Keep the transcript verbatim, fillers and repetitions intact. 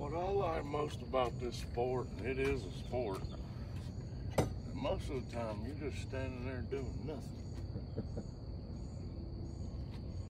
What I like most about this sport, and it is a sport, most of the time you're just standing there doing nothing.